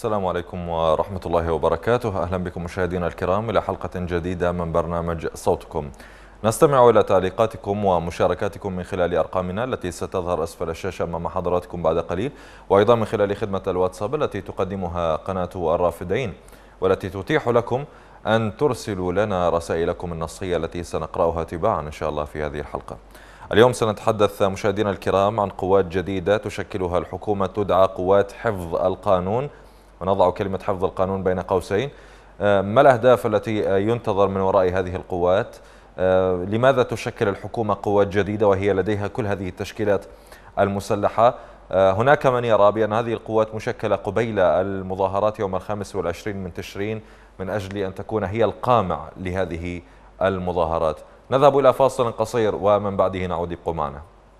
السلام عليكم ورحمة الله وبركاته. أهلا بكم مشاهدينا الكرام إلى حلقة جديدة من برنامج صوتكم. نستمع إلى تعليقاتكم ومشاركاتكم من خلال أرقامنا التي ستظهر أسفل الشاشة أمام حضراتكم بعد قليل، وأيضا من خلال خدمة الواتساب التي تقدمها قناة الرافدين، والتي تتيح لكم أن ترسلوا لنا رسائلكم النصية التي سنقرأها تباعا إن شاء الله في هذه الحلقة. اليوم سنتحدث مشاهدينا الكرام عن قوات جديدة تشكلها الحكومة تدعى قوات حفظ القانون، ونضع كلمة حفظ القانون بين قوسين. ما الأهداف التي ينتظر من وراء هذه القوات؟ لماذا تشكل الحكومة قوات جديدة وهي لديها كل هذه التشكيلات المسلحة؟ هناك من يرى بأن هذه القوات مشكلة قبيل المظاهرات يوم 25 من تشرين من أجل أن تكون هي القامع لهذه المظاهرات. نذهب إلى فاصل قصير ومن بعده نعود. ابقوا معنا.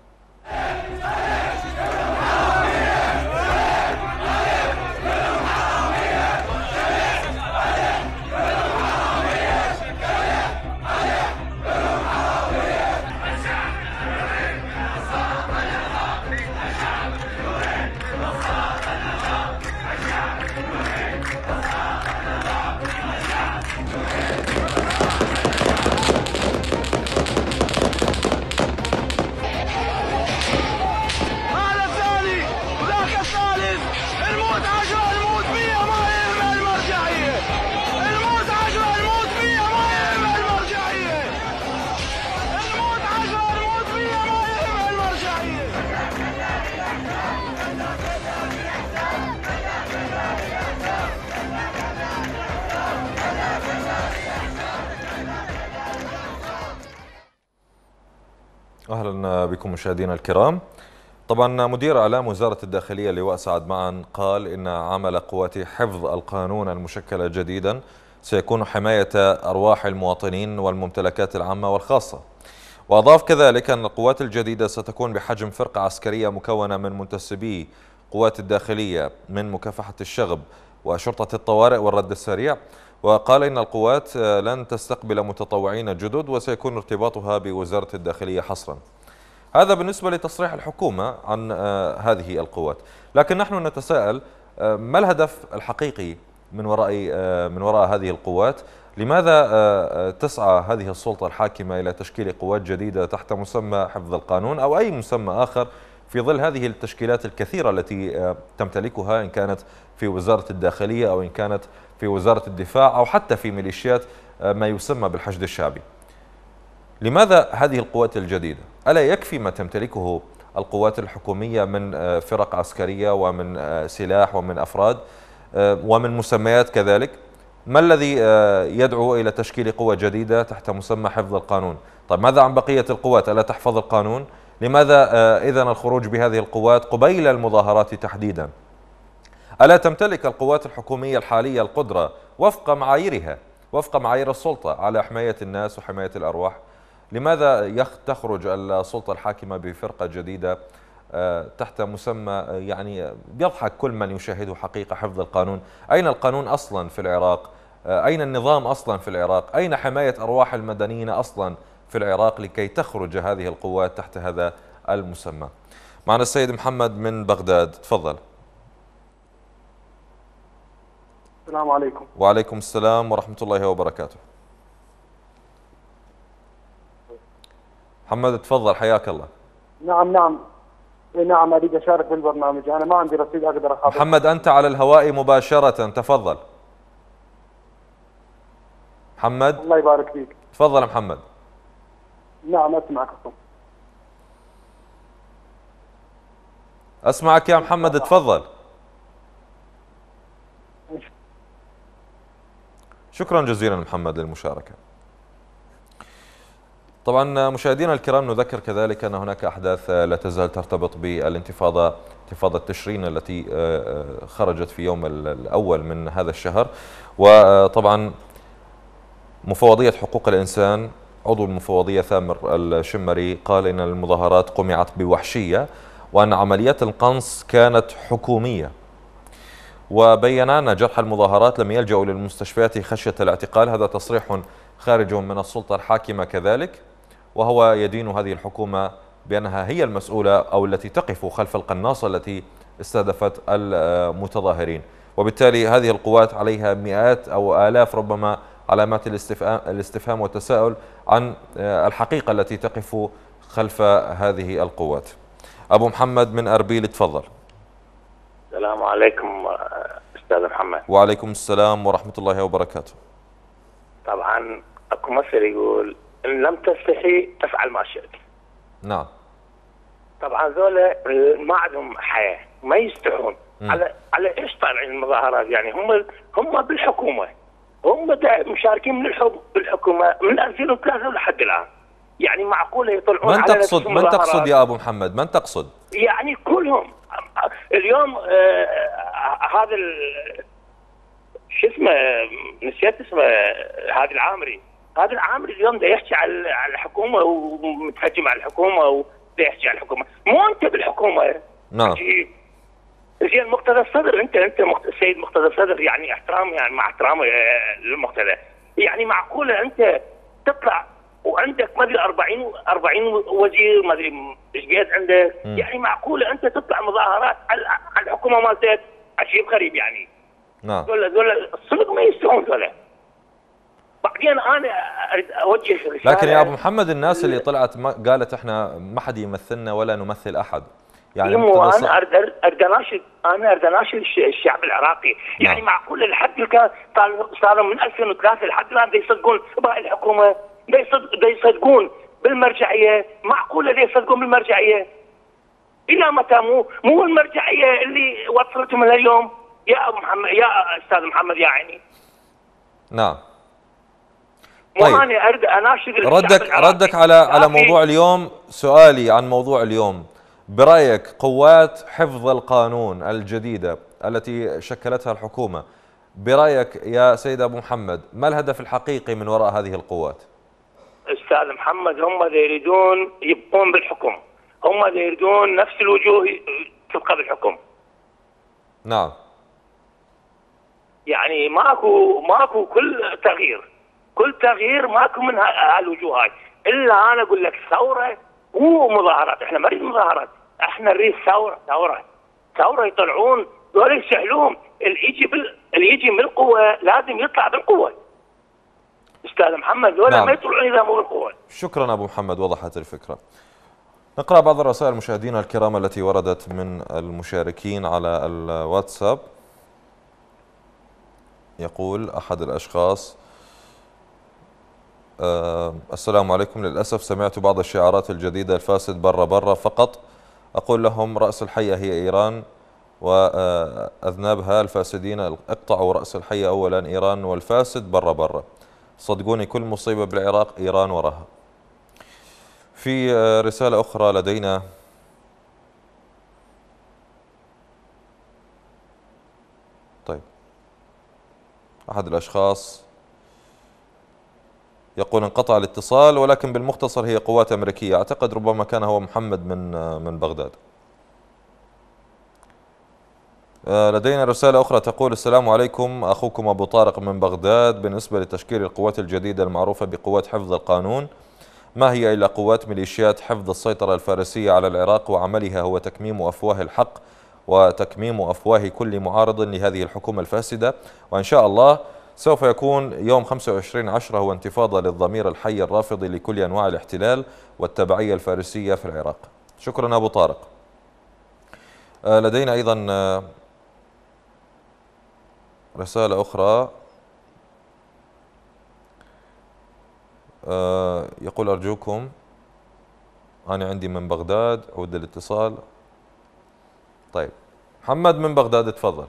أهلا بكم مشاهدينا الكرام. طبعا مدير إعلام وزارة الداخلية اللواء سعد معن قال إن عمل قوات حفظ القانون المشكلة جديدا سيكون حماية أرواح المواطنين والممتلكات العامة والخاصة، وأضاف كذلك أن القوات الجديدة ستكون بحجم فرقة عسكرية مكونة من منتسبي قوات الداخلية من مكافحة الشغب وشرطة الطوارئ والرد السريع، وقال إن القوات لن تستقبل متطوعين جدد وسيكون ارتباطها بوزارة الداخلية حصرا. هذا بالنسبة لتصريح الحكومة عن هذه القوات، لكن نحن نتساءل ما الهدف الحقيقي من وراء هذه القوات؟ لماذا تسعى هذه السلطة الحاكمة إلى تشكيل قوات جديدة تحت مسمى حفظ القانون أو أي مسمى آخر في ظل هذه التشكيلات الكثيرة التي تمتلكها، إن كانت في وزارة الداخلية أو إن كانت في وزارة الدفاع أو حتى في ميليشيات ما يسمى بالحشد الشعبي؟ لماذا هذه القوات الجديدة؟ ألا يكفي ما تمتلكه القوات الحكومية من فرق عسكرية ومن سلاح ومن أفراد ومن مسميات كذلك؟ ما الذي يدعو إلى تشكيل قوة جديدة تحت مسمى حفظ القانون؟ طيب ماذا عن بقية القوات؟ ألا تحفظ القانون؟ لماذا إذن الخروج بهذه القوات قبيل المظاهرات تحديدا؟ ألا تمتلك القوات الحكومية الحالية القدرة وفق معاييرها، وفق معايير السلطة، على حماية الناس وحماية الأرواح؟ لماذا تخرج السلطة الحاكمة بفرقة جديدة تحت مسمى يعني يضحك كل من يشاهده حقيقة حفظ القانون؟ أين القانون أصلا في العراق؟ أين النظام أصلا في العراق؟ أين حماية أرواح المدنيين أصلا في العراق لكي تخرج هذه القوات تحت هذا المسمى؟ معنا السيد محمد من بغداد، تفضل. السلام عليكم. وعليكم السلام ورحمة الله وبركاته. محمد تفضل، حياك الله. نعم اريد اشارك بالبرنامج، انا ما عندي رصيد اقدر اخاطب. محمد انت على الهواء مباشرة، تفضل. محمد الله يبارك فيك. تفضل يا محمد. نعم اسمعك. اسمعك يا محمد، تفضل. شكرا جزيلا محمد للمشاركة. طبعا مشاهدينا الكرام، نذكر كذلك أن هناك أحداث لا تزال ترتبط بالانتفاضة، انتفاضة تشرين التي خرجت في يوم الأول من هذا الشهر. وطبعا مفوضية حقوق الإنسان، عضو المفوضية ثامر الشمري، قال إن المظاهرات قمعت بوحشية وأن عمليات القنص كانت حكومية، وبين أن جرحى المظاهرات لم يلجأوا للمستشفيات خشية الاعتقال. هذا تصريح خارج من السلطة الحاكمة كذلك، وهو يدين هذه الحكومة بأنها هي المسؤولة أو التي تقف خلف القناصة التي استهدفت المتظاهرين. وبالتالي هذه القوات عليها مئات أو آلاف ربما علامات الاستفهام والتساؤل عن الحقيقة التي تقف خلف هذه القوات. أبو محمد من أربيل، تفضل. السلام عليكم أستاذ محمد. وعليكم السلام ورحمة الله وبركاته. طبعا اكو مثل يقول ان لم تستحي تفعل ما شئت. نعم. طبعا ذولا ما عندهم حياه، ما يستحون. على ايش طالعين المظاهرات؟ يعني هم بالحكومه، هم مشاركين بالحكومه من 2003 لحد الان. يعني معقوله يطلعون من تقصد يا ابو محمد؟ من تقصد؟ يعني كلهم اليوم هذا شو اسمه، نسيت اسمه، هذا العامري اليوم ده يحكي على الحكومه ومتهجم على الحكومه وده يحكي على الحكومه. مو انت بالحكومه. نعم. زين مقتدى الصدر، انت السيد مقتدى الصدر، يعني احترام، يعني مع احترامي للمقتدى، يعني معقوله انت تطلع وعندك ما ادري 40 وزير، ما ادري ايش قد عندك، يعني معقوله انت تطلع مظاهرات على الحكومه مالتك؟ شيء غريب يعني. نعم. ذولا الصدق ما يستوون ذولا. بعدين انا اريد اوجه رساله. لكن يا ابو محمد الناس اللي طلعت قالت احنا ما حد يمثلنا ولا نمثل احد، يعني انا اريد اناشد الشعب العراقي. يعني معقول لحد الان صاروا من 2003 لحد الان يصدقون بهاي الحكومه، يصدقون بالمرجعيه. معقوله يصدقون بالمرجعيه؟ الى متى؟ مو المرجعيه اللي وصلتهم لليوم يا ابو محمد، يا استاذ محمد، يا عيني. نعم. طيب. انا اريد اناشد ردك على موضوع اليوم. سؤالي عن موضوع اليوم، برأيك قوات حفظ القانون الجديدة التي شكلتها الحكومة، برأيك يا سيد أبو محمد ما الهدف الحقيقي من وراء هذه القوات؟ أستاذ محمد، هم يريدون يبقون بالحكم، هم يريدون نفس الوجوه تبقى بالحكم. نعم. يعني ماكو كل تغيير ماكو من هالوجوه هاي. الا انا اقول لك ثوره مو مظاهرات. احنا ما نريد مظاهرات، احنا نريد ثوره يطلعون دول يسهلوهم. اللي يجي من القوه لازم يطلع بالقوه. استاذ محمد دول نعم. ما يطلعون اذا مو بالقوه. شكرا ابو محمد، وضحت الفكره. نقرا بعض الرسائل مشاهدينا الكرام التي وردت من المشاركين على الواتساب. يقول احد الاشخاص: السلام عليكم، للأسف سمعت بعض الشعارات الجديدة الفاسد برا فقط. أقول لهم رأس الحية هي إيران وأذنابها الفاسدين، اقطعوا رأس الحية أولا إيران، والفاسد برا. صدقوني كل مصيبة بالعراق إيران وراها. في رسالة أخرى لدينا. طيب، أحد الأشخاص يقول انقطع الاتصال، ولكن بالمختصر هي قوات أمريكية، أعتقد ربما كان هو محمد من بغداد. لدينا رسالة أخرى تقول: السلام عليكم، أخوكم أبو طارق من بغداد. بالنسبة لتشكيل القوات الجديدة المعروفة بقوات حفظ القانون، ما هي إلا قوات ميليشيات حفظ السيطرة الفارسية على العراق، وعملها هو تكميم أفواه الحق وتكميم أفواه كل معارض لهذه الحكومة الفاسدة. وإن شاء الله سوف يكون يوم 25/10 هو انتفاضة للضمير الحي الرافض لكل أنواع الاحتلال والتبعية الفارسية في العراق. شكرا أبو طارق. لدينا أيضا رسالة أخرى. يقول: أرجوكم، أنا عندي من بغداد، عود الاتصال. طيب، محمد من بغداد، تفضل.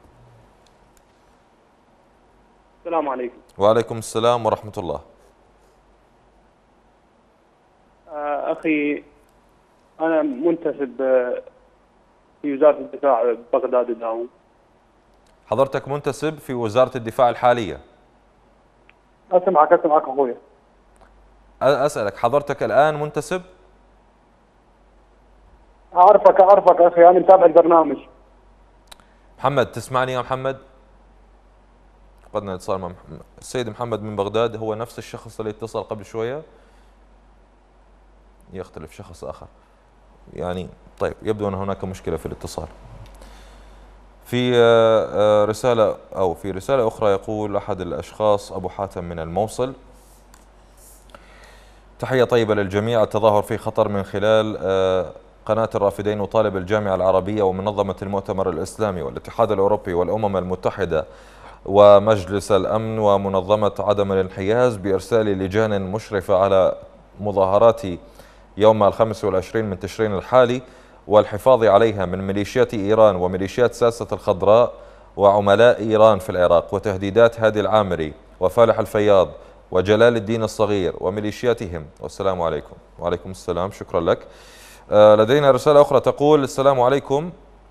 السلام عليكم. وعليكم السلام ورحمة الله. أخي، أنا منتسب في وزارة الدفاع بغداد الداوم. حضرتك منتسب في وزارة الدفاع الحالية؟ أسمعك أخوي. أسألك، حضرتك الآن منتسب؟ أعرفك أخي، أنا متابع البرنامج. محمد، تسمعني يا محمد؟ فقدنا اتصال مع السيد محمد من بغداد. هو نفس الشخص اللي اتصل قبل شوية؟ يختلف شخص آخر يعني. طيب، يبدو أن هناك مشكلة في الاتصال. في رسالة أخرى يقول أحد الأشخاص أبو حاتم من الموصل: تحية طيبة للجميع. التظاهر في خطر من خلال قناة الرافدين وطالب الجامعة العربية ومنظمة المؤتمر الإسلامي والاتحاد الأوروبي والأمم المتحدة ومجلس الأمن ومنظمة عدم الانحياز بإرسال لجان مشرفة على مظاهرات يوم 25 من تشرين الحالي والحفاظ عليها من ميليشيات إيران وميليشيات ساسة الخضراء وعملاء إيران في العراق، وتهديدات هادي العامري وفالح الفياض وجلال الدين الصغير وميليشياتهم. والسلام عليكم. وعليكم السلام، شكرا لك. لدينا رسالة أخرى تقول: السلام عليكم.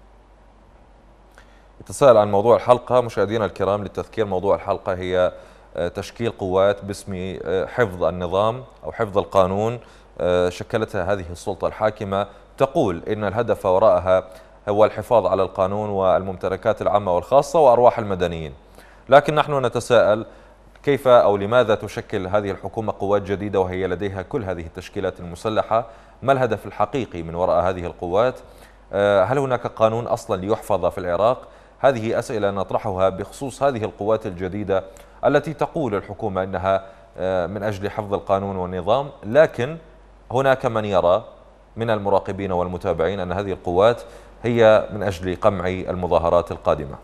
يتساءل عن موضوع الحلقة. مشاهدينا الكرام، للتذكير، موضوع الحلقة هي تشكيل قوات باسم حفظ النظام أو حفظ القانون شكلتها هذه السلطة الحاكمة، تقول إن الهدف وراءها هو الحفاظ على القانون والممتلكات العامة والخاصة وأرواح المدنيين. لكن نحن نتساءل كيف أو لماذا تشكل هذه الحكومة قوات جديدة وهي لديها كل هذه التشكيلات المسلحة؟ ما الهدف الحقيقي من وراء هذه القوات؟ هل هناك قانون أصلا ليحفظ في العراق؟ هذه أسئلة نطرحها بخصوص هذه القوات الجديدة التي تقول الحكومة أنها من أجل حفظ القانون والنظام، لكن هناك من يرى من المراقبين والمتابعين أن هذه القوات هي من أجل قمع المظاهرات القادمة.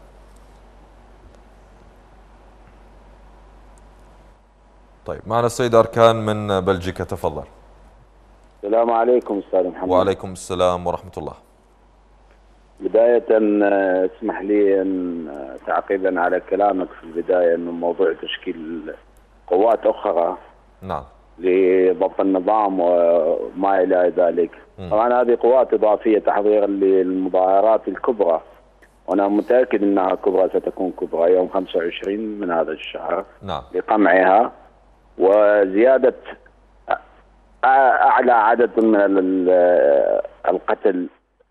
طيب، معنا السيد أركان من بلجيكا، تفضل. السلام عليكم أستاذ محمد. وعليكم السلام ورحمة الله. بداية اسمح لي أن تعقيبا على كلامك في البداية أنه موضوع تشكيل قوات أخرى نعم لضبط النظام وما إلى ذلك. طبعا هذه قوات إضافية تحضيرا للمظاهرات الكبرى، وأنا متأكد أنها كبرى، ستكون كبرى يوم 25 من هذا الشهر. نعم. لقمعها وزيادة أعلى عدد من القتل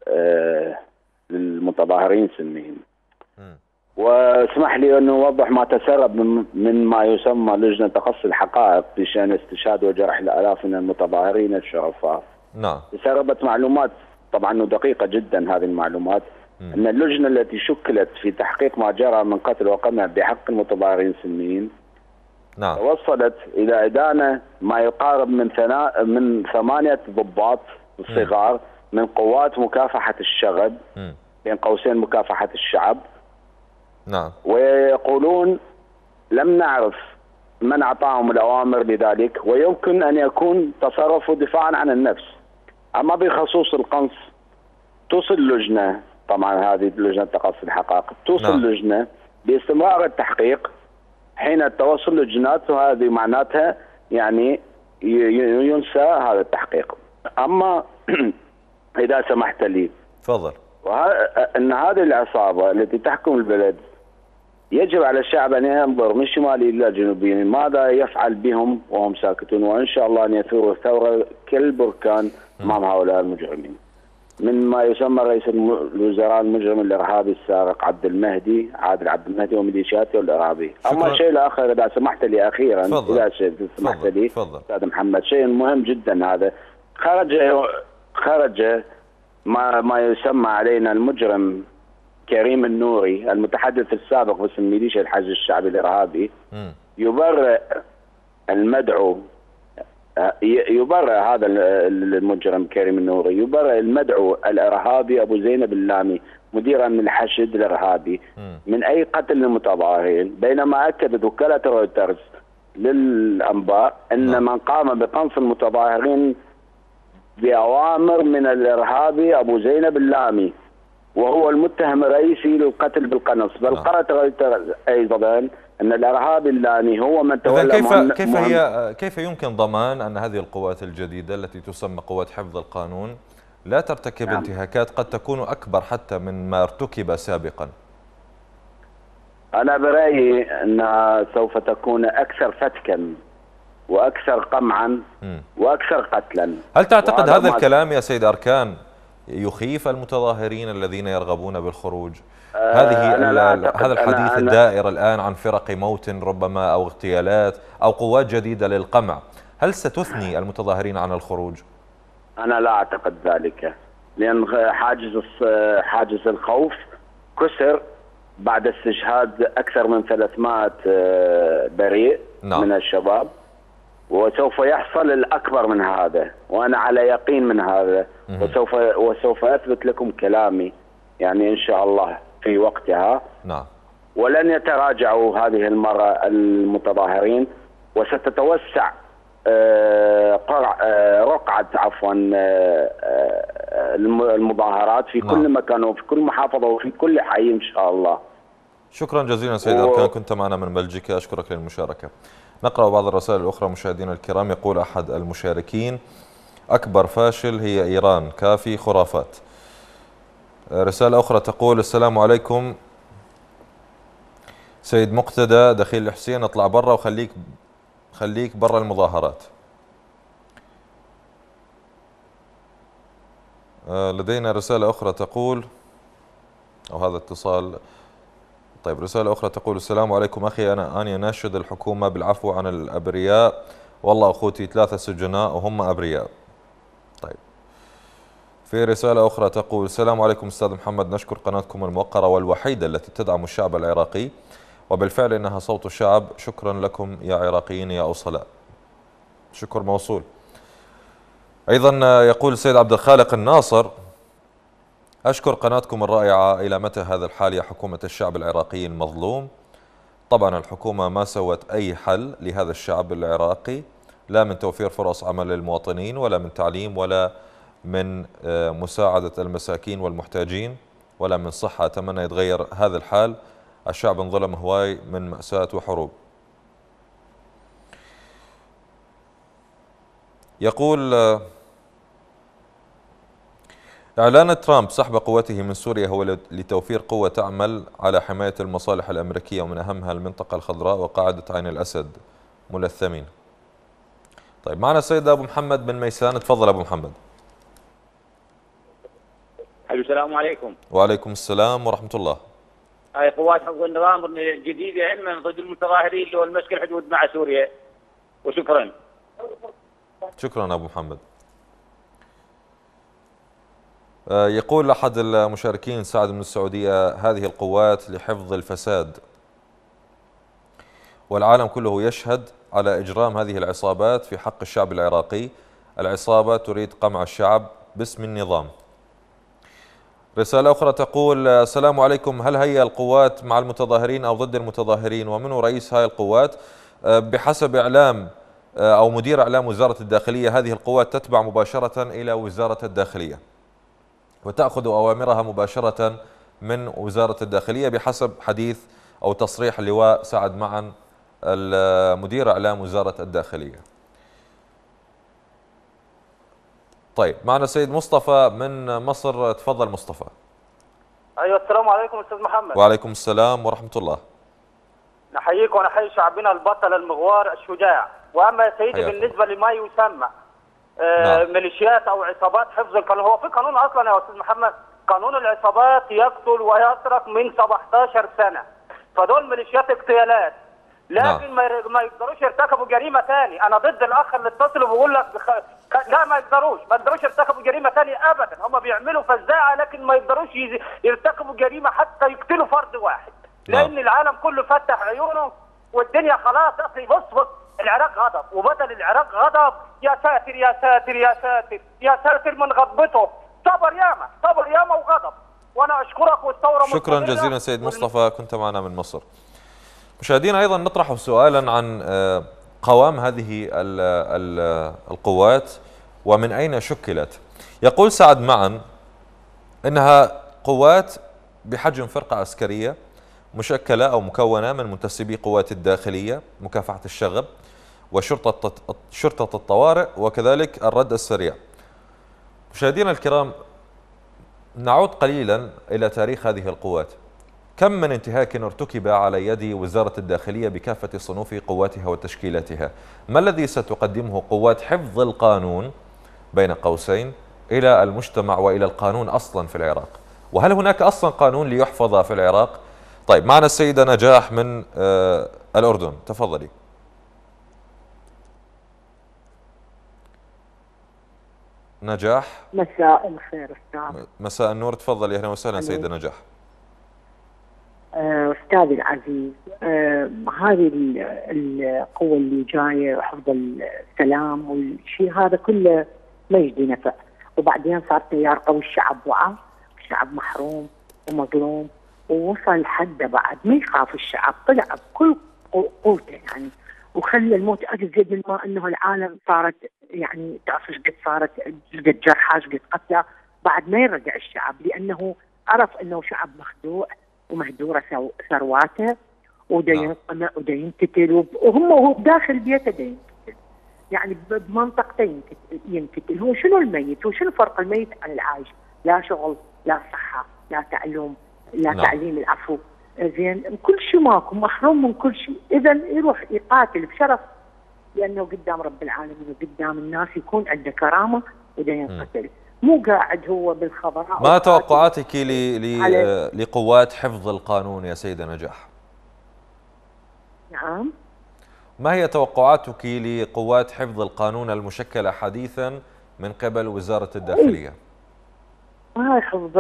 للمتظاهرين سلميين. واسمح لي أن أوضح ما تسرب من ما يسمى لجنة تقصي الحقائق بشأن استشهاد وجرح الآلاف من المتظاهرين الشرفاء. نعم. تسربت معلومات طبعا دقيقة جدا، هذه المعلومات أن اللجنة التي شكلت في تحقيق ما جرى من قتل وقمع بحق المتظاهرين السلميين نعم. توصلت إلى إدانة ما يقارب من 8 ضباط صغار من قوات مكافحة الشغب، بين قوسين مكافحة الشعب. نعم. ويقولون لم نعرف من أعطاهم الأوامر لذلك، ويمكن أن يكون تصرفوا دفاعا عن النفس. أما بخصوص القنص، توصل لجنة، طبعا هذه لجنة تقصي الحقائق، توصل لجنة باستمرار التحقيق حين التوصل للجنات، وهذه معناتها يعني ينسى هذا التحقيق. أما إذا سمحت لي تفضل. أن هذه العصابة التي تحكم البلد يجب على الشعب أن ينظر من شمالي إلى جنوبي ماذا يفعل بهم وهم ساكتون، وإن شاء الله أن يثوروا ثورة كالبركان أمام هؤلاء المجرمين. من ما يسمى رئيس الوزراء المجرم الإرهابي السارق عادل عبد المهدي وميليشياته الإرهابي. أما الشيء الآخر إذا سمحت لي أخيرا، إذا سمحت لي أستاذ محمد، شيء مهم جدا، هذا خرج ما يسمى علينا المجرم كريم النوري المتحدث السابق باسم ميليشيا الحشد الشعبي الإرهابي يبرئ المدعو، يبرئ هذا المجرم كريم النوري، يبرئ المدعو الإرهابي أبو زينب اللامي مدير من الحشد الإرهابي من أي قتل للمتظاهرين، بينما أكدت وكالة رويترز للأنباء أن من قام بقنص المتظاهرين بأوامر من الإرهابي أبو زينب اللامي وهو المتهم الرئيسي للقتل بالقنص. بل قالت رويترز أيضا أن الإرهابي اللامي هو من تولى. كيف يمكن ضمان أن هذه القوات الجديدة التي تسمى قوات حفظ القانون لا ترتكب انتهاكات قد تكون أكبر حتى من ما ارتكب سابقا؟ أنا برأيي أنها سوف تكون أكثر فتكا وأكثر قمعا وأكثر قتلا. هل تعتقد هذا الكلام يا سيد أركان يخيف المتظاهرين الذين يرغبون بالخروج؟ هذا الحديث الدائر الآن عن فرق موت ربما أو اغتيالات أو قوات جديدة للقمع، هل ستثني المتظاهرين عن الخروج؟ أنا لا أعتقد ذلك، لأن حاجز الخوف كسر بعد استشهاد أكثر من 300 بريء من الشباب، وسوف يحصل الأكبر من هذا، وأنا على يقين من هذا. وسوف أثبت لكم كلامي يعني إن شاء الله في وقتها. نعم. ولن يتراجعوا هذه المرة المتظاهرين، وستتوسع رقعة المظاهرات في كل مكان وفي كل محافظة وفي كل حي إن شاء الله. شكرا جزيلا سيد أركان، كنت معنا من بلجيكا، أشكرك للمشاركة. نقرأ بعض الرسائل الأخرى مشاهدينا الكرام. يقول أحد المشاركين: أكبر فاشل هي إيران، كافي خرافات. رسالة أخرى تقول: السلام عليكم سيد مقتدى، دخيل الحسين اطلع برا خليك برا المظاهرات. لدينا رسالة أخرى تقول، أو هذا اتصال. طيب، رسالة أخرى تقول: السلام عليكم أخي، أنا أناشد الحكومة بالعفو عن الأبرياء، والله أخوتي 3 سجناء وهم أبرياء. طيب، في رسالة أخرى تقول: السلام عليكم أستاذ محمد، نشكر قناتكم الموقرة والوحيدة التي تدعم الشعب العراقي، وبالفعل إنها صوت الشعب، شكرا لكم يا عراقيين يا أوصلاء. شكر موصول. أيضا يقول السيد عبد الخالق الناصر: أشكر قناتكم الرائعة، إلى متى هذا الحال يا حكومة الشعب العراقي المظلوم؟ طبعا الحكومة ما سوت أي حل لهذا الشعب العراقي، لا من توفير فرص عمل للمواطنين، ولا من تعليم، ولا من مساعدة المساكين والمحتاجين، ولا من صحة. أتمنى يتغير هذا الحال، الشعب انظلم هواي من مأساة وحروب. يقول: إعلان ترامب سحب قوته من سوريا هو لتوفير قوة تعمل على حماية المصالح الأمريكية، ومن أهمها المنطقة الخضراء وقاعدة عين الأسد ملثمين. طيب، معنا السيد أبو محمد بن ميسان. تفضل أبو محمد. السلام عليكم. وعليكم السلام ورحمة الله. هاي قوات حفظ النظام الجديدة علما ضد المتظاهرين اللي هو المسك الحدود مع سوريا، وشكرا. شكرا أبو محمد. يقول أحد المشاركين سعد من السعودية: هذه القوات لحفظ الفساد، والعالم كله يشهد على إجرام هذه العصابات في حق الشعب العراقي. العصابة تريد قمع الشعب باسم النظام. رسالة أخرى تقول: السلام عليكم، هل هي القوات مع المتظاهرين أو ضد المتظاهرين؟ ومن هو رئيس هاي القوات؟ بحسب إعلام أو مدير إعلام وزارة الداخلية، هذه القوات تتبع مباشرة إلى وزارة الداخلية وتأخذ أوامرها مباشرة من وزارة الداخلية، بحسب حديث أو تصريح اللواء سعد معن مدير إعلام وزارة الداخلية. طيب، معنا السيد مصطفى من مصر. تفضل مصطفى. ايوه، السلام عليكم استاذ محمد. وعليكم السلام ورحمة الله. نحييك ونحيي شعبنا البطل المغوار الشجاع. واما يا سيدي بالنسبه لما يسمى ميليشيات او عصابات حفظ القانون، هو في قانون اصلا يا استاذ محمد، قانون العصابات يقتل ويسرق من 17 سنه، فدول ميليشيات اغتيالات، لكن ما يقدروش يرتكبوا جريمه ثاني. انا ضد الاخ اللي اتصل وبيقول لك لا، ما يقدروش يرتكبوا جريمه ثانيه ابدا. هم بيعملوا فزاعه لكن ما يقدروش يرتكبوا جريمه حتى يقتلوا فرد واحد، لان العالم كله فتح عيونه والدنيا خلاص. اخي بص، العراق غضب، وبدل العراق غضب يا ساتر يا ساتر يا ساتر يا ساتر من غضبته. صبر ياما وغضب. وانا اشكرك والثوره. شكرا جزيلا سيد مصطفى، كنت معنا من مصر. مشاهدينا، ايضا نطرح سؤالا عن قوام هذه القوات ومن اين شكلت. يقول سعد معن انها قوات بحجم فرقه عسكريه مشكله او مكونه من منتسبي قوات الداخليه، مكافحه الشغب، وشرطه الطوارئ، وكذلك الرد السريع. مشاهدينا الكرام، نعود قليلا الى تاريخ هذه القوات. كم من انتهاك ارتكب على يد وزارة الداخلية بكافة صنوف قواتها وتشكيلاتها؟ ما الذي ستقدمه قوات حفظ القانون بين قوسين إلى المجتمع وإلى القانون أصلا في العراق؟ وهل هناك أصلا قانون ليحفظ في العراق؟ طيب، معنا السيدة نجاح من الأردن. تفضلي. نجاح. مساء الخير استاذ. مساء النور. تفضلي. أهلا وسهلا سيدة نجاح. أستاذي العزيز، هذه القوة اللي جاية وحفظ السلام والشيء هذا كله ما يجدي نفع. وبعدين صار تيار قوي، الشعب وعى، الشعب محروم ومظلوم، ووصل حده بعد ما يخاف الشعب، طلع بكل قوته يعني، وخلى الموت أجزد من ما أنه العالم صارت يعني تعرف ايش قد صارت، ايش قد جرحى، ايش قد قتلى، بعد ما يرجع الشعب لأنه عرف أنه شعب مخدوع ومهدورة ثرواته ودا ينقمع ودا ينقتل، وهو بداخل بيته دا ينقتل، يعني بمنطقته ينقتل. هو شنو الميت؟ هو شنو فرق الميت عن العايش؟ لا شغل، لا صحة، لا تعلم، لا تعليم، العفو، زين، كل شيء ماكو، محروم من كل شيء. إذا يروح يقاتل بشرف لأنه قدام رب العالمين وقدام الناس يكون عنده كرامة ودا ينقتل، مو قاعد هو بالخضراء. ما توقعاتك لقوات حفظ القانون يا سيدة نجاح؟ نعم. ما هي توقعاتك لقوات حفظ القانون المشكلة حديثا من قبل وزارة الداخلية؟ حفظ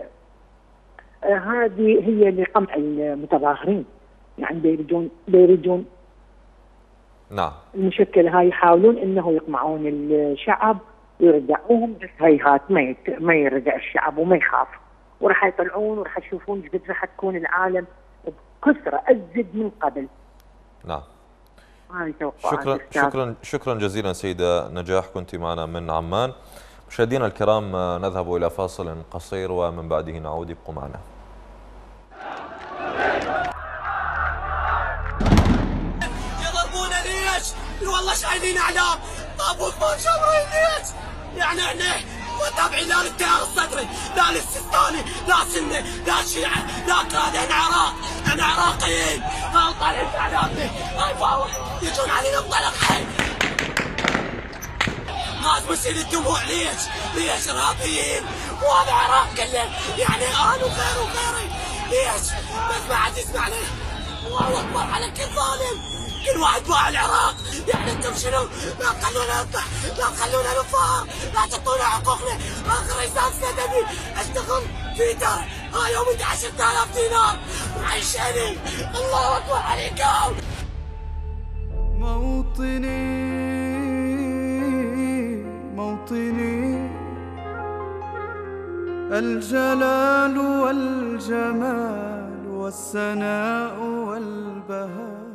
هذه هي لقمع المتظاهرين، يعني بيريدون نعم المشكلة هاي، يحاولون انه يقمعون الشعب ويرجعوهم، بس هيهات ما يرجع الشعب وما يخاف، وراح يطلعون وراح يشوفون قد راح تكون العالم بكثرة أزد من قبل. نعم. شكرا شكرا جزيلا سيدة نجاح، كنت معنا من عمان. مشاهدينا الكرام نذهب إلى فاصل قصير ومن بعده نعود، ابقوا معنا. يضربونا ليش؟ والله شايلين اعلام، طابوق ما شمرين ليش؟ يعني احنا مو تابعين لا للتيار الصدري، لا للسيستاني، لا سنه، لا شيعه، لا كذا، احنا عراق، احنا عراقيين، طالعين اعلامنا، هاي فاوح، يجون علينا بطلق حي. ناس مسيل الدموع ليش؟ ليش ارهابيين؟ وهذا عراق كله، يعني اهل وغيره وغيره، ليش؟ بس ما حد يسمعنا. الله اكبر على كل ظالم، كل واحد باع العراق، يعني انتم شنو؟ لا تخلونا نطلع، لا تخلونا نفار، لا تعطونا حقوقنا، اخر رئيس سدني اشتغل في دار، ها يومي 10,000 دينار معيشاني، الله اكبر عليكم. موطني موطني، الجلال والجمال والسناء والبهاء.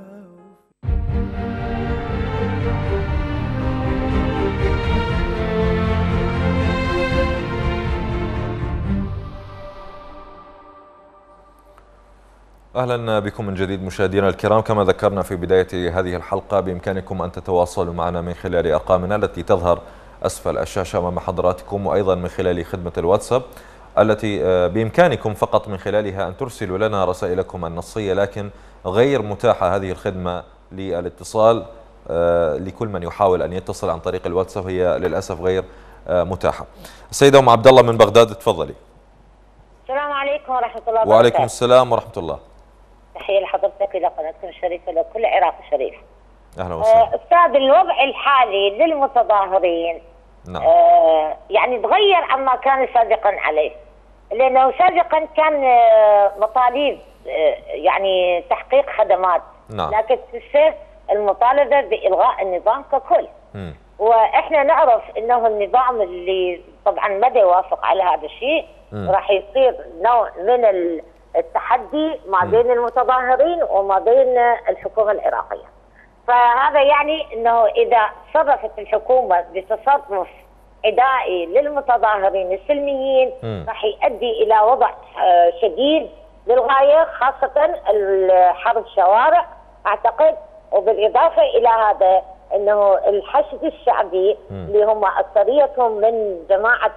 أهلا بكم من جديد مشاهدينا الكرام. كما ذكرنا في بداية هذه الحلقة بإمكانكم أن تتواصلوا معنا من خلال أرقامنا التي تظهر أسفل الشاشة أمام حضراتكم، وأيضا من خلال خدمة الواتساب التي بإمكانكم فقط من خلالها أن ترسلوا لنا رسائلكم النصية، لكن غير متاحة هذه الخدمة للاتصال لكل من يحاول أن يتصل عن طريق الواتساب، هي للأسف غير متاحة. السيدة أم عبد الله من بغداد، تفضلي. السلام عليكم ورحمة الله وبركاته. وعليكم السلام ورحمة الله. تحية لحضرتك إلى قناتكم الشريفة لكل عراق شريف. أهلا وسهلا. أستاذ، الوضع الحالي للمتظاهرين نعم. يعني تغير عما كان سابقا عليه، لأنه سابقا كان مطالب يعني تحقيق خدمات، نعم. لكن تصير المطالبة بإلغاء النظام ككل. وإحنا نعرف أنه النظام اللي طبعا ما يوافق على هذا الشيء راح يصير نوع من التحدي ما بين المتظاهرين وما بين الحكومة العراقية. فهذا يعني أنه إذا صرفت الحكومة بتصرف عدائي للمتظاهرين السلميين راح يؤدي إلى وضع شديد للغاية، خاصة الحرب شوارع أعتقد. وبالإضافة إلى هذا أنه الحشد الشعبي اللي هم أكثريتهم من جماعة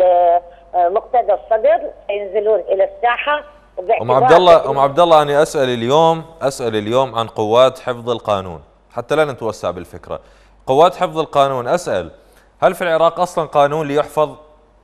مقتدى الصدر سينزلون إلى الساحة. أم عبد الله أنا أسأل اليوم عن قوات حفظ القانون حتى لا نتوسع بالفكرة. قوات حفظ القانون، أسأل هل في العراق أصلا قانون ليحفظ؟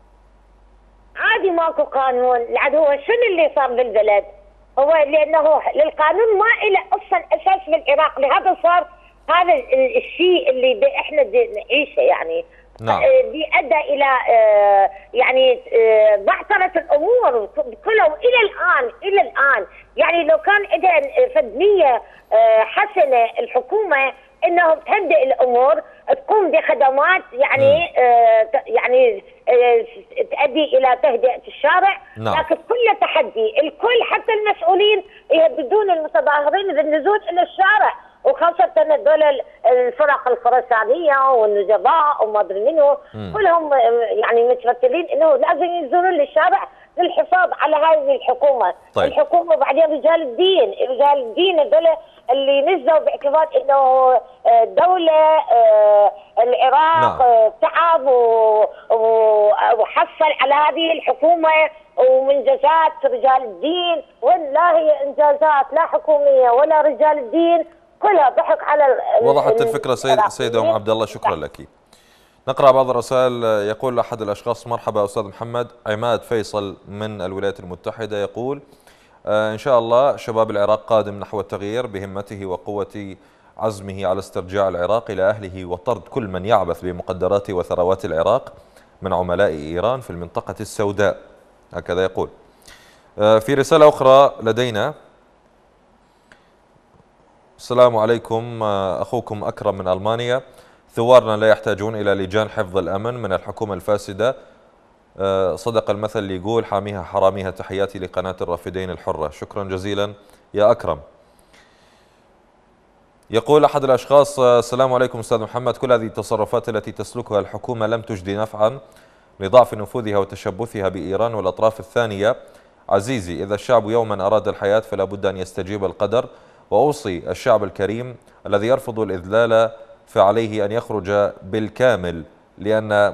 عادي ماكو قانون، العاد هو شنو اللي صار بالبلد؟ هو لأنه للقانون ما إله أصلا أساس بالعراق، لهذا صار هذا الشيء اللي احنا نعيشه. يعني نعم. ادى الى يعني بعثرة الامور كلهم الى الان يعني لو كان إذا فدنيه حسنه الحكومه انهم تهدئ الامور، تقوم بخدمات يعني تؤدي الى تهدئه الشارع. نعم. لكن كل تحدي الكل حتى المسؤولين يهددون المتظاهرين بالنزول الى الشارع، وخاصة هذول الفرق الخرسانية والنجباء وما ادري منو كلهم يعني متفتلين انه لازم ينزلون للشارع للحفاظ على هذه الحكومة. طيب. الحكومة وبعدين رجال الدين هذول اللي نزلوا باعتبار انه دولة العراق تعب وحصل على هذه الحكومة ومنجزات رجال الدين، ولا هي انجازات لا حكومية ولا رجال الدين، كلها ضحك على وضحت الفكرة سيدة أم عبد الله، شكرا لك. نقرأ بعض الرسائل. يقول أحد الأشخاص: مرحبا أستاذ محمد، عماد فيصل من الولايات المتحدة يقول: إن شاء الله شباب العراق قادم نحو التغيير بهمته وقوة عزمه على استرجاع العراق إلى أهله وطرد كل من يعبث بمقدرات وثروات العراق من عملاء إيران في المنطقة السوداء. هكذا يقول. في رسالة أخرى لدينا: السلام عليكم، أخوكم أكرم من ألمانيا. ثوارنا لا يحتاجون إلى لجان حفظ الأمن من الحكومة الفاسدة. صدق المثل اللي يقول: حاميها حراميها. تحياتي لقناة الرافدين الحرة. شكرا جزيلا يا أكرم. يقول أحد الأشخاص: السلام عليكم أستاذ محمد، كل هذه التصرفات التي تسلكها الحكومة لم تجدي نفعا لضعف نفوذها وتشبثها بإيران والأطراف الثانية. عزيزي، إذا الشعب يوما أراد الحياة فلا بد أن يستجيب القدر، وأوصي الشعب الكريم الذي يرفض الإذلال فعليه أن يخرج بالكامل، لأن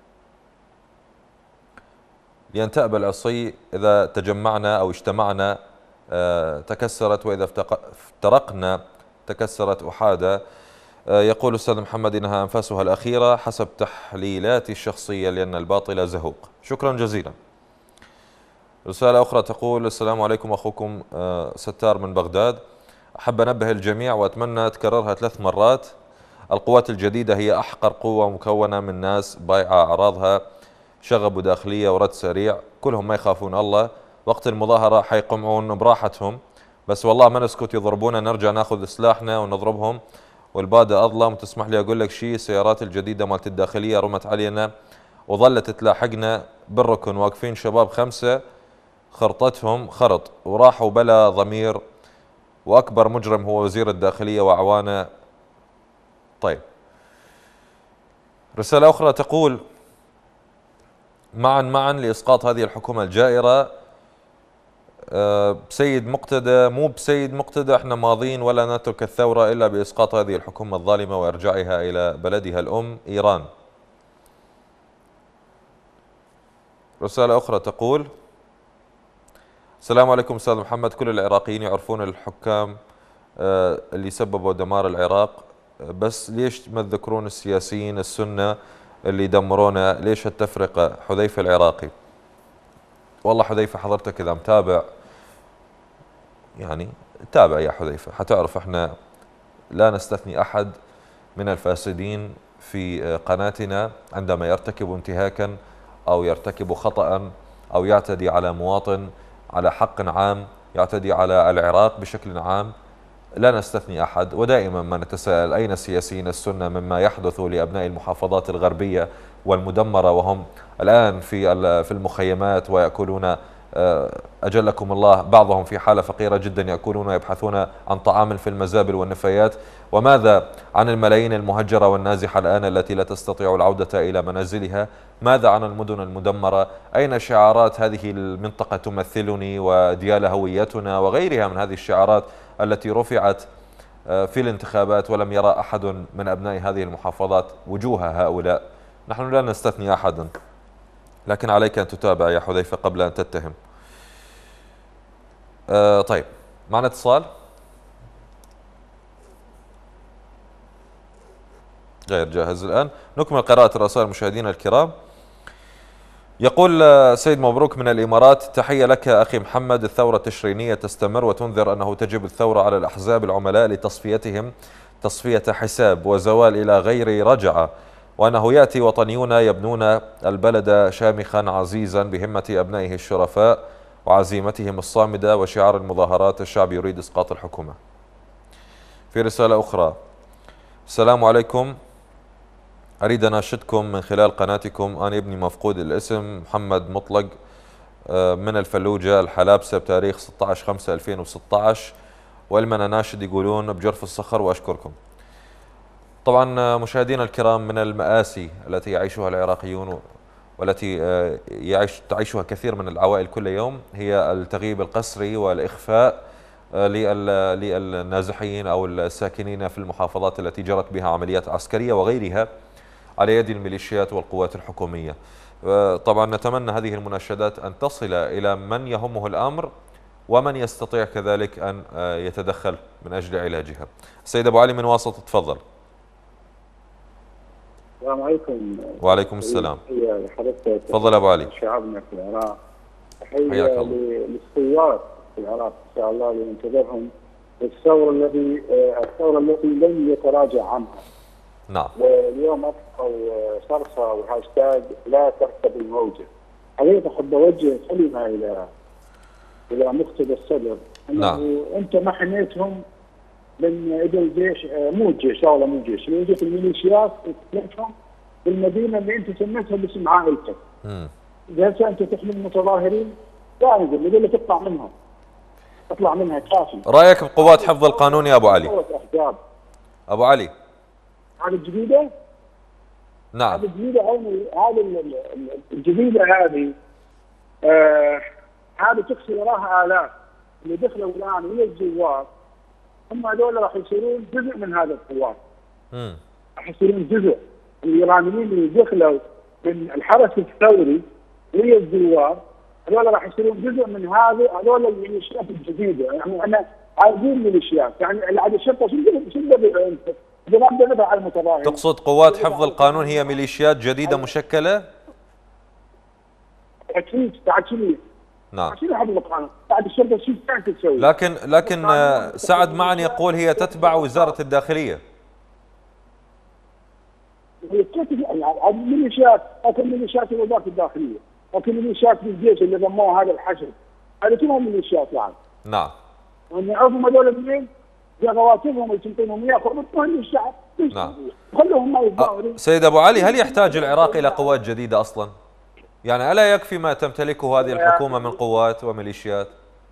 تأبى العصي إذا تجمعنا أو اجتمعنا تكسرت، وإذا افترقنا تكسرت أحادة. يقول أستاذ محمد: إنها أنفاسها الأخيرة حسب تحليلاتي الشخصية لأن الباطل زهوق. شكرا جزيلا. رسالة أخرى تقول: السلام عليكم، أخوكم ستار من بغداد. أحب أنبه الجميع وأتمنى تكررها 3 مرات: القوات الجديدة هي أحقر قوة مكونة من ناس بايعة أعراضها، شغب وداخلية ورد سريع، كلهم ما يخافون الله. وقت المظاهرة حيقمعون براحتهم، بس والله ما نسكت، يضربونا نرجع ناخذ سلاحنا ونضربهم والبادة أظلم. تسمح لي أقول لك شيء: السيارات الجديدة مالت الداخلية رمت علينا وظلت تلاحقنا بالركن، واقفين شباب 5 خرطتهم خرط وراحوا بلا ضمير، وأكبر مجرم هو وزير الداخلية وأعوانه. طيب، رسالة أخرى تقول: معا لإسقاط هذه الحكومة الجائرة. بسيد مقتدى مو بسيد مقتدى، احنا ماضين ولا نترك الثورة إلا بإسقاط هذه الحكومة الظالمة وإرجاعها إلى بلدها الأم إيران. رسالة أخرى تقول: السلام عليكم أستاذ محمد، كل العراقيين يعرفون الحكام اللي سببوا دمار العراق، بس ليش ما تذكرون السياسيين السنة اللي دمرونا؟ ليش هالتفرقة؟ حذيفة العراقي. والله حذيفة حضرتك إذا متابع يعني تابع يا حذيفة، حتعرف احنا لا نستثني أحد من الفاسدين في قناتنا عندما يرتكب انتهاكا أو يرتكب خطأ أو يعتدي على مواطن، على حق عام، يعتدي على العراق بشكل عام، لا نستثني أحد. ودائما ما نتساءل: أين السياسيين السنة مما يحدث لأبناء المحافظات الغربية والمدمرة وهم الآن في المخيمات ويأكلون أجلكم الله، بعضهم في حالة فقيرة جدا، يأكلون ويبحثون عن طعام في المزابل والنفايات. وماذا عن الملايين المهجرة والنازحة الآن التي لا تستطيع العودة إلى منازلها؟ ماذا عن المدن المدمرة؟ أين شعارات هذه المنطقة تمثلني وديال هويتنا وغيرها من هذه الشعارات التي رفعت في الانتخابات ولم يرى أحد من أبناء هذه المحافظات وجوه هؤلاء؟ نحن لا نستثني أحدا، لكن عليك أن تتابع يا حذيفة قبل أن تتهم. طيب، معنا اتصال غير جاهز الآن. نكمل قراءة الرسائل مشاهدينا الكرام. يقول سيد مبروك من الإمارات: تحية لك أخي محمد، الثورة التشرينية تستمر وتنذر أنه تجب الثورة على الأحزاب العملاء لتصفيتهم تصفية حساب وزوال إلى غير رجعة، وأنه يأتي وطنيون يبنون البلد شامخا عزيزا بهمة أبنائه الشرفاء وعزيمتهم الصامدة وشعار المظاهرات: الشعب يريد إسقاط الحكومة. في رسالة أخرى: السلام عليكم، أريد أن أناشدكم من خلال قناتكم. أنا ابني مفقود الاسم محمد مطلق من الفلوجة الحلابسة بتاريخ 16/5/2016، وإلمن ناشد يقولون بجرف الصخر. وأشكركم. طبعا مشاهدينا الكرام، من المآسي التي يعيشها العراقيون والتي تعيشها كثير من العوائل كل يوم هي التغييب القسري والإخفاء للنازحين أو الساكنين في المحافظات التي جرت بها عمليات عسكرية وغيرها على يد الميليشيات والقوات الحكومية. طبعا نتمنى هذه المناشدات أن تصل إلى من يهمه الأمر ومن يستطيع كذلك أن يتدخل من أجل علاجها. السيد أبو علي من واسط، تفضل. السلام عليكم. وعليكم السلام. تفضل أبو علي. شعبنا في العراق، تحية للثوار في العراق إن شاء الله اللي ننتظرهم الثورة التي لن يتراجع عنها. نعم. واليوم أطلقوا صرصة وهاشتاج لا تركب الموجة. حقيقة أحب أوجه كلمة إلى مقتدى الصدر أنه أنت ما حميتهم من ايد الجيش، مو الجيش، والله مو الجيش، اللي اجت الميليشيات تكلفهم بالمدينه اللي انت سميتها باسم عائلتك. جالسه انت تحمي المتظاهرين، لا نقول لك اطلع منها كافي. رايك بقوات حفظ القانون يا ابو علي؟ ابو علي، هذه الجديده؟ نعم. هذه الجديده، هذه الجديده هذه تكسر وراها آلاف اللي دخلوا الان ويا الزوار، هم هذول راح يصيرون جزء من هذا الحوار. راح يصيرون جزء. الايرانيين اللي دخلوا من الحرس الثوري ويا الزوار، هذول راح يصيرون جزء من هذول الميليشيات الجديده. يعني احنا عايزين ميليشيات، يعني عاد الشرطه شو اذا ما بدنا ندفع على المتظاهرين. تقصد قوات حفظ القانون هي ميليشيات جديده مشكله؟ اكيد بعد شنو؟ نعم. شنو حفظ القانون؟ بعد الشرطه شو كانت تسوي؟ لكن سعد معن يقول هي تتبع وزاره الداخليه. هي الميليشيات، لكن ميليشيات وزاره الداخليه، لكن ميليشيات الجيش اللي ضموها هذا الحشد، هذه كلهم ميليشيات يعني. نعم. وان يعرفوا هذول منين؟ رواتبهم يعطونهم اياها ياخذون للشعب. نعم. خلوهم ما يتظاهرون. سيد ابو علي، هل يحتاج العراق الى قوات جديده اصلا؟ يعني ألا يكفي ما تمتلكه هذه الحكومة من قوات وميليشيات؟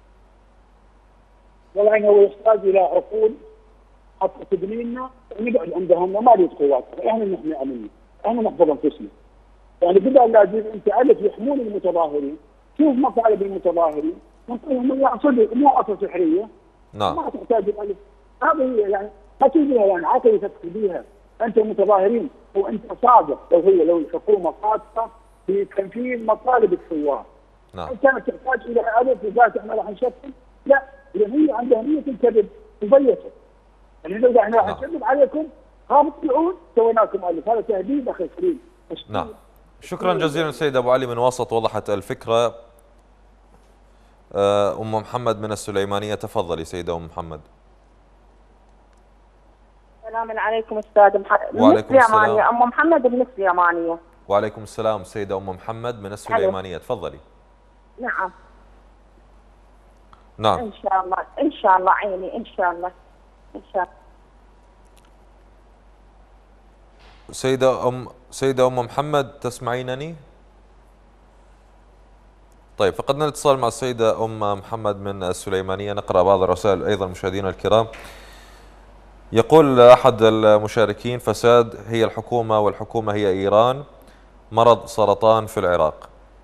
والله هو يحتاج إلى عقول حتى تبني لنا ونقعد عندهم ما نريد قوات، احنا نحمي امننا، احنا نحفظ انفسنا. يعني بدل لازم انت عرف يحمون المتظاهرين، شوف مطالب المتظاهرين، نعطيهم اياها صدق مو عصا سحريه. نعم. ما تحتاج الالف. هذه هي يعني ما تجي يعني عقل يفكر بيها، انت متظاهرين وانت صادق، لو الحكومه صادقه في تنفيذ مطالب الثوار. نعم. كانت تحتاج الى الف وقالت احنا راح نشكل، لا، لان هي عندها نيه الكذب مبيته. يعني لو احنا راح نكذب عليكم خافوا تطلعون سويناكم الف، هذا تهديد اخي الكريم. نعم. شكرا جزيلا سيد ابو علي من وسط، وضحت الفكره. ام محمد من السليمانيه، تفضلي سيده ام محمد. السلام عليكم استاذ محمد. وعليكم السلام. ام محمد من السليمانيه. وعليكم السلام سيده ام محمد من السليمانيه، تفضلي. نعم. نعم. ان شاء الله ان شاء الله عيني ان شاء الله ان شاء الله. سيده ام محمد تسمعينني؟ طيب، فقدنا الاتصال مع السيده ام محمد من السليمانيه. نقرا بعض الرسائل ايضا مشاهدينا الكرام. يقول احد المشاركين: فساد هي الحكومه والحكومه هي ايران، مرض سرطان في العراق.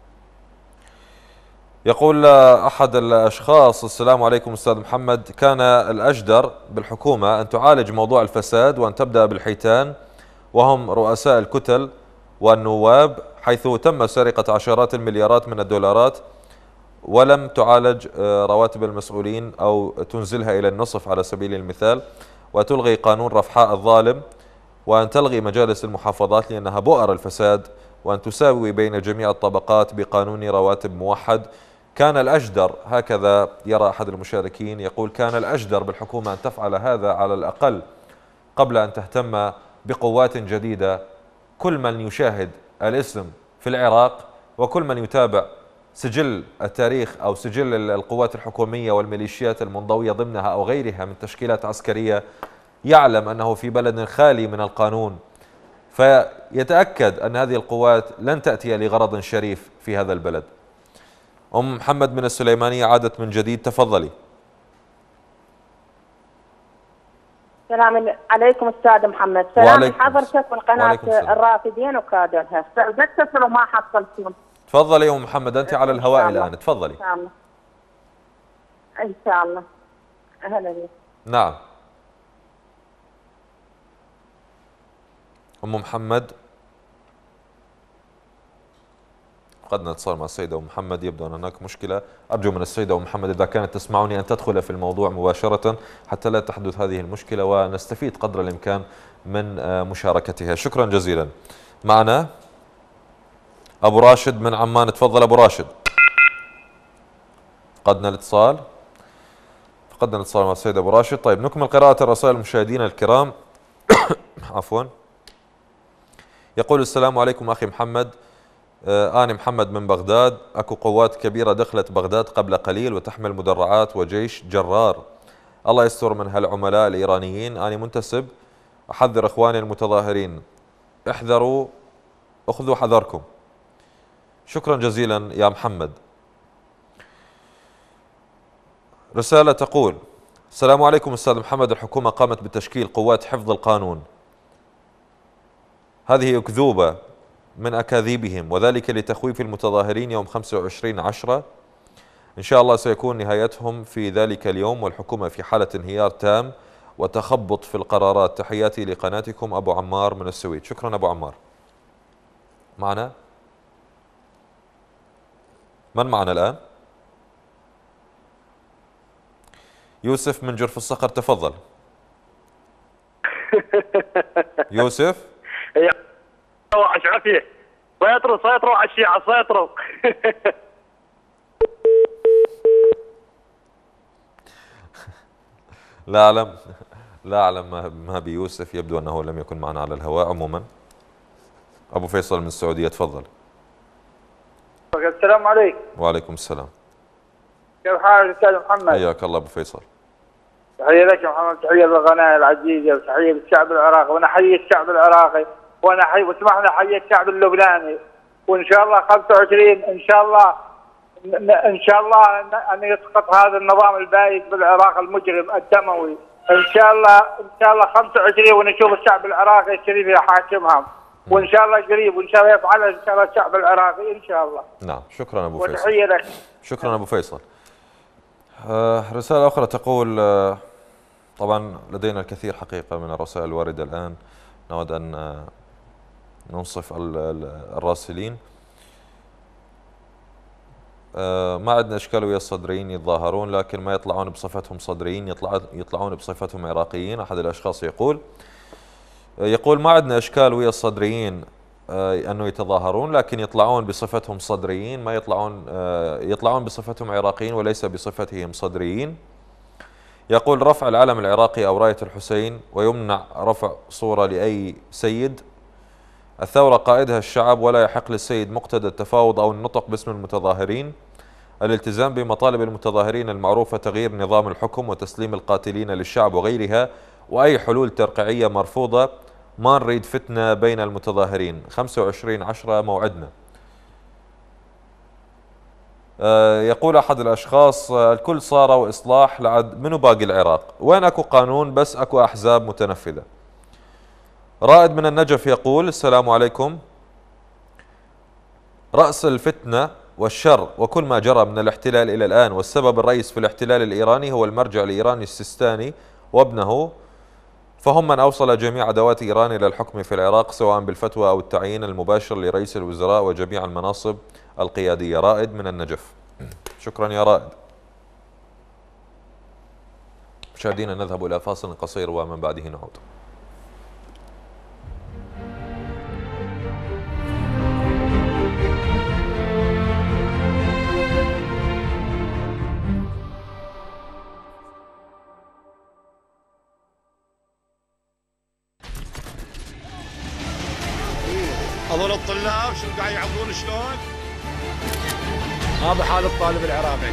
يقول أحد الأشخاص: السلام عليكم أستاذ محمد، كان الأجدر بالحكومة أن تعالج موضوع الفساد وأن تبدأ بالحيتان وهم رؤساء الكتل والنواب، حيث تم سرقة عشرات المليارات من الدولارات ولم تعالج رواتب المسؤولين أو تنزلها إلى النصف على سبيل المثال، وتلغي قانون رفحاء الظالم، وأن تلغي مجالس المحافظات لأنها بؤر الفساد، وأن تساوي بين جميع الطبقات بقانون رواتب موحد. كان الأجدر، هكذا يرى أحد المشاركين، يقول: كان الأجدر بالحكومة أن تفعل هذا على الأقل قبل أن تهتم بقوات جديدة كل من يشاهد الاسم في العراق وكل من يتابع سجل التاريخ أو سجل القوات الحكومية والميليشيات المنضوية ضمنها أو غيرها من تشكيلات عسكرية يعلم أنه في بلد خالي من القانون، فيتأكد أن هذه القوات لن تأتي لغرض شريف في هذا البلد. أم محمد من السليمانية عادت من جديد، تفضلي. السلام عليكم أستاذ محمد. سلام حضرتك والقناة الرافدين وكادرها. بتصل وما حصلتون. تفضلي يا أم محمد، أنت على الهواء الآن، تفضلي. إن شاء الله. إن شاء الله. أهلا بك. نعم. أم محمد، فقدنا اتصال مع السيدة أم محمد، يبدو أن هناك مشكلة. أرجو من السيدة أم محمد إذا كانت تسمعني أن تدخل في الموضوع مباشرة حتى لا تحدث هذه المشكلة ونستفيد قدر الإمكان من مشاركتها. شكرا جزيلا. معنا أبو راشد من عمان، تفضل أبو راشد. فقدنا الاتصال مع السيد أبو راشد. طيب نكمل قراءة الرسائل مشاهدينا الكرام. عفوا. يقول السلام عليكم أخي محمد، أنا محمد من بغداد. أكو قوات كبيرة دخلت بغداد قبل قليل وتحمل مدرعات وجيش جرار، الله يستر من هالعملاء الإيرانيين. أنا منتسب أحذر إخواني المتظاهرين، احذروا، أخذوا حذركم. شكرا جزيلا يا محمد. رسالة تقول: السلام عليكم أستاذ محمد، الحكومة قامت بتشكيل قوات حفظ القانون، هذه أكذوبة من أكاذيبهم، وذلك لتخويف المتظاهرين يوم 25/10. إن شاء الله سيكون نهايتهم في ذلك اليوم، والحكومة في حالة انهيار تام وتخبط في القرارات. تحياتي لقناتكم، أبو عمار من السويد. شكرا أبو عمار. معنا من معنا الآن؟ يوسف من جرف الصقر، تفضل. يوسف. عافية. سيطروا على الشيعة، سيطروا. لا أعلم ما بيوسف، يبدو أنه لم يكن معنا على الهواء. عموما أبو فيصل من السعودية، تفضل. السلام عليكم. وعليكم السلام. كيف حالك أستاذ محمد؟ حياك الله أبو فيصل. تحية لك يا محمد، تحية للقناة العزيزة، وتحية للشعب العراقي، وأنا أحيي الشعب العراقي، وأنا أحيي واسمحنا أحيي الشعب اللبناني، وإن شاء الله 25 إن شاء الله أن يسقط هذا النظام البائس بالعراق المجرم الدموي، إن شاء الله 25 ونشوف الشعب العراقي الشريف يحاكمهم، وإن شاء الله قريب، وإن شاء الله يفعلها إن شاء الله الشعب العراقي إن شاء الله. نعم، شكرا أبو فيصل. وتحية لك. شكرا أبو فيصل. رسالة أخرى تقول: طبعا لدينا الكثير حقيقة من الرسائل الواردة الآن، نود أن ننصف الراسلين. ما عندنا إشكال ويا الصدريين يتظاهرون، لكن ما يطلعون بصفتهم صدريين، يطلعون بصفتهم عراقيين. أحد الأشخاص يقول ما عندنا إشكال ويا الصدريين أنه يتظاهرون، لكن يطلعون بصفتهم صدريين، ما يطلعون بصفتهم عراقيين وليس بصفتهم صدريين. يقول: رفع العلم العراقي أو راية الحسين ويمنع رفع صورة لأي سيد. الثورة قائدها الشعب، ولا يحق للسيد مقتدى التفاوض أو النطق باسم المتظاهرين. الالتزام بمطالب المتظاهرين المعروفة، تغيير نظام الحكم وتسليم القاتلين للشعب وغيرها، وأي حلول ترقيعية مرفوضة. ما نريد فتنة بين المتظاهرين. 25/10 موعدنا. يقول أحد الأشخاص: الكل صار وإصلاح، لعد منو باقي العراق؟ وين أكو قانون بس أكو أحزاب متنفذة. رائد من النجف يقول: السلام عليكم، رأس الفتنة والشر وكل ما جرى من الاحتلال إلى الآن، والسبب الرئيس في الاحتلال الإيراني هو المرجع الإيراني السيستاني وابنه، فهم من أوصل جميع أدوات إيران إلى الحكم في العراق، سواء بالفتوى أو التعيين المباشر لرئيس الوزراء وجميع المناصب القيادية. رائد من النجف. شكرا يا رائد. مشاهدينا نذهب إلى فاصل قصير ومن بعده نعود. هذول الطلاب شو قاعد يعبرون شلون؟ هذا حال الطالب العراقي.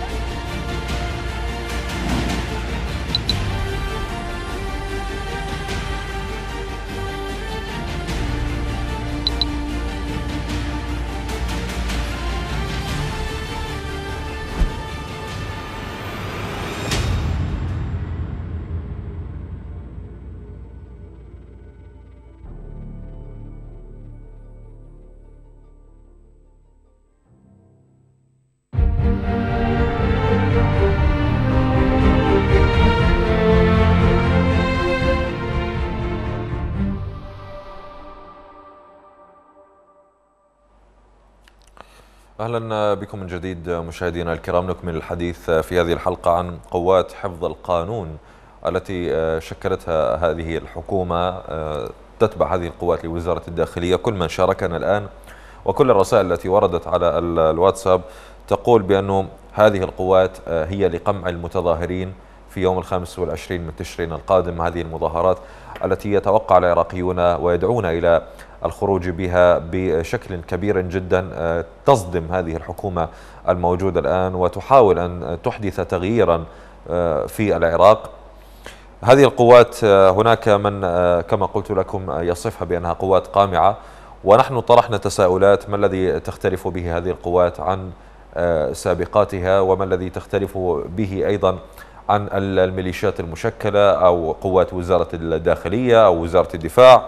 أهلا بكم من جديد مشاهدينا الكرام. نكمل الحديث في هذه الحلقة عن قوات حفظ القانون التي شكلتها هذه الحكومة، تتبع هذه القوات لوزارة الداخلية. كل من شاركنا الآن وكل الرسائل التي وردت على الواتساب تقول بأن هذه القوات هي لقمع المتظاهرين في يوم 25 من تشرين القادم. هذه المظاهرات التي يتوقع العراقيون ويدعون إلى الخروج بها بشكل كبير جدا تصدم هذه الحكومة الموجودة الآن وتحاول أن تحدث تغييرا في العراق. هذه القوات هناك من كما قلت لكم يصفها بأنها قوات قامعة، ونحن طرحنا تساؤلات: ما الذي تختلف به هذه القوات عن سابقاتها، وما الذي تختلف به أيضا عن الميليشيات المشكلة أو قوات وزارة الداخلية أو وزارة الدفاع.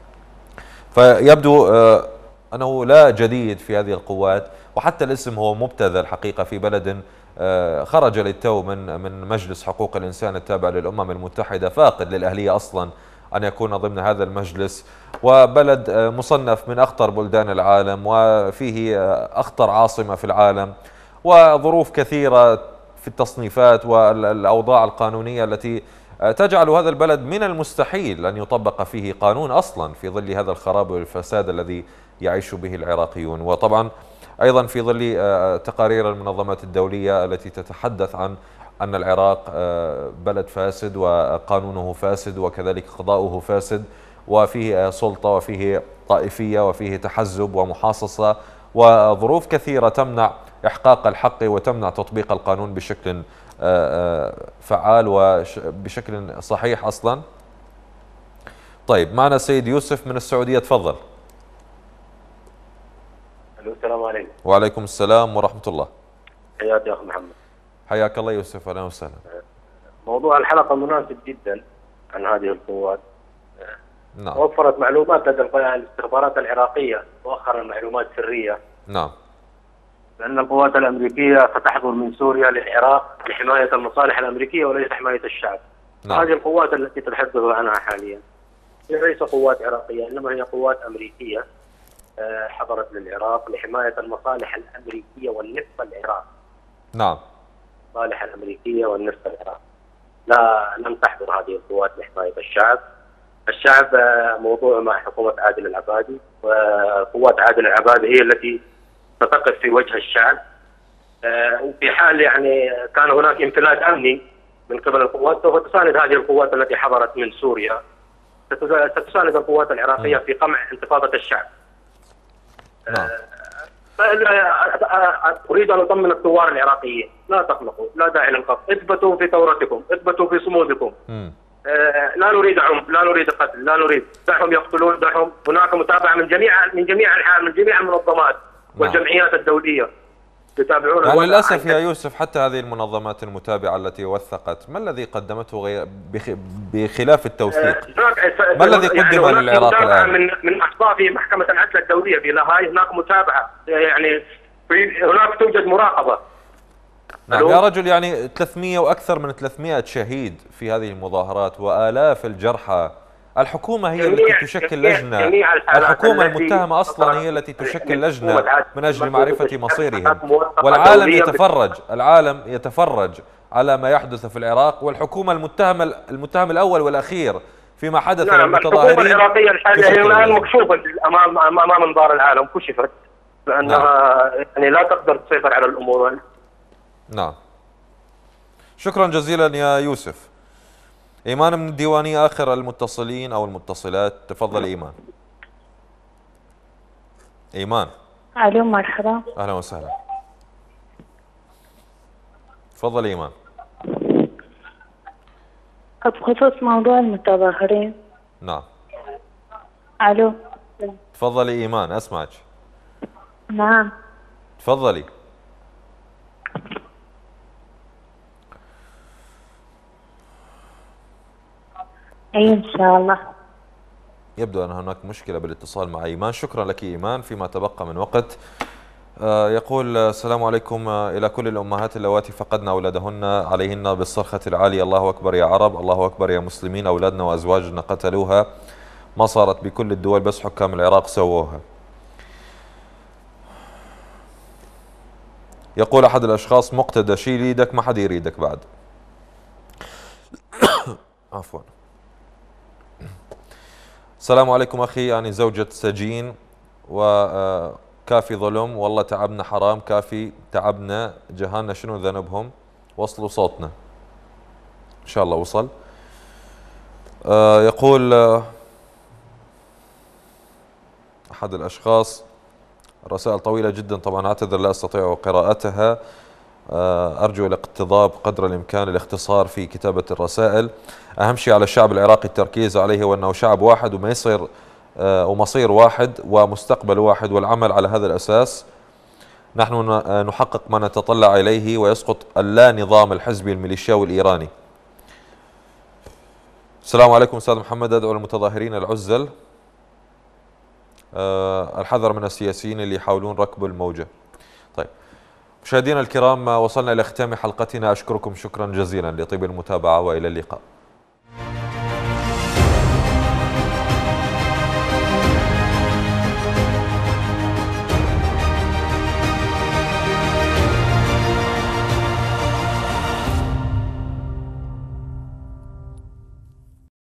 فيبدو أنه لا جديد في هذه القوات، وحتى الاسم هو مبتذل حقيقة في بلد خرج للتو من مجلس حقوق الإنسان التابع للأمم المتحدة، فاقد للأهلية أصلا أن يكون ضمن هذا المجلس، وبلد مصنف من أخطر بلدان العالم وفيه أخطر عاصمة في العالم، وظروف كثيرة في التصنيفات والأوضاع القانونية التي تجعل هذا البلد من المستحيل أن يطبق فيه قانون أصلا في ظل هذا الخراب والفساد الذي يعيش به العراقيون. وطبعا أيضا في ظل تقارير المنظمات الدولية التي تتحدث عن أن العراق بلد فاسد وقانونه فاسد وكذلك قضاؤه فاسد، وفيه سلطة وفيه طائفية وفيه تحزب ومحاصصة وظروف كثيرة تمنع إحقاق الحق وتمنع تطبيق القانون بشكل فعال وبشكل صحيح أصلا. طيب، معنا السيد يوسف من السعودية، تفضل. السلام عليكم. وعليكم السلام ورحمة الله. حياك يا أخي محمد. حياك الله يوسف، أهلا وسهلا. موضوع الحلقة مناسب جدا عن هذه القوات. نعم. وفرت معلومات لدى الاستخبارات العراقية مؤخرا، معلومات سرية. نعم. بأن القوات الأمريكية ستحضر من سوريا للعراق لحماية المصالح الأمريكية وليس حماية الشعب. نعم. هذه القوات التي تتحدث عنها حاليا هي ليس قوات عراقية، إنما هي قوات أمريكية حضرت للعراق لحماية المصالح الأمريكية والنفط العراقي. نعم. المصالح الأمريكية والنفط العراقي. لم تحضر هذه القوات لحماية الشعب. الشعب موضوع مع حكومة عادل العبادي، وقوات عادل العبادي هي التي ستقف في وجه الشعب. وفي حال يعني كان هناك انفلات أمني من قبل القوات سوف تساند هذه القوات التي حضرت من سوريا، ستساند القوات العراقية في قمع انتفاضة الشعب. أريد أن أطمن الثوار العراقيين: لا تقلقوا، لا داعي للخوف، اثبتوا في ثورتكم، اثبتوا في صمودكم. لا نريد عنف، لا نريد قتل، لا نريد، دعهم يقتلون، دعهم. هناك متابعة من جميع المنظمات والجمعيات الدولية يتابعون. يعني للأسف يا يوسف حتى هذه المنظمات المتابعة التي وثقت، ما الذي قدمته بخلاف التوثيق؟ ما الذي قدم للعراق الآن؟ من أحصاء محكمة العدل الدولية في لاهاي هناك متابعة، يعني هناك توجد مراقبة. نعم يا رجل، يعني 300 وأكثر من 300 شهيد في هذه المظاهرات وآلاف الجرحى. الحكومة هي التي تشكل لجنة، الحكومة المتهمة أصلا هي التي تشكل لجنة من أجل معرفة مصيرهم، والعالم يتفرج على ما يحدث في العراق، والحكومة المتهم الأول والأخير فيما حدث للمتظاهرين. الحكومة العراقية الحالية هي الآن مكشوفة أمام انظار العالم، كشفت لأنها يعني لا تقدر تسيطر على الأمور. نعم. شكرا جزيلا يا يوسف. إيمان من الديوانية آخر المتصلين أو المتصلات، تفضل إيمان. إيمان. الو مرحبا. أهلا وسهلا. تفضل إيمان. بخصوص موضوع المتظاهرين. نعم. الو. تفضلي إيمان، أسمعك. نعم. تفضلي. اي ان شاء الله. يبدو أن هناك مشكلة بالاتصال مع إيمان. شكرا لك إيمان. فيما تبقى من وقت يقول السلام عليكم إلى كل الأمهات اللواتي فقدن أولادهن عليهن بالصرخة العالية الله أكبر يا عرب، الله أكبر يا مسلمين، أولادنا وأزواجنا قتلوها، ما صارت بكل الدول بس حكام العراق سووها. يقول أحد الأشخاص مقتدى شيل يدك ما حد يريدك بعد. عفوا. السلام عليكم أخي، يعني زوجة سجين وكافي ظلم، والله تعبنا حرام، كافي تعبنا، جهالنا شنو ذنبهم، وصلوا صوتنا. إن شاء الله وصل. يقول أحد الأشخاص رسائل طويلة جدا طبعا أعتذر لا أستطيع قراءتها، أرجو الاقتضاب قدر الإمكان الاختصار في كتابة الرسائل. أهم شيء على الشعب العراقي التركيز عليه وأنه شعب واحد ومصير واحد ومستقبل واحد، والعمل على هذا الأساس. نحن نحقق ما نتطلع إليه ويسقط اللا نظام الحزبي الميليشياوي الإيراني. السلام عليكم أستاذ محمد، أدعو المتظاهرين العزل الحذر من السياسيين اللي يحاولون ركب الموجة. طيب مشاهدينا الكرام، وصلنا إلى ختام حلقتنا. أشكركم شكرا جزيلا لطيب المتابعة وإلى اللقاء.